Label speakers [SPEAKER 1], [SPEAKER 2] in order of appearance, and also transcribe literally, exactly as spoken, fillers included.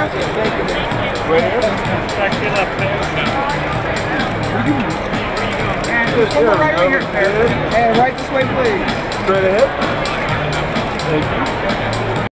[SPEAKER 1] Right here? Back it up there.
[SPEAKER 2] And just one more right over here. And right this way, please.
[SPEAKER 1] Straight ahead. Thank you.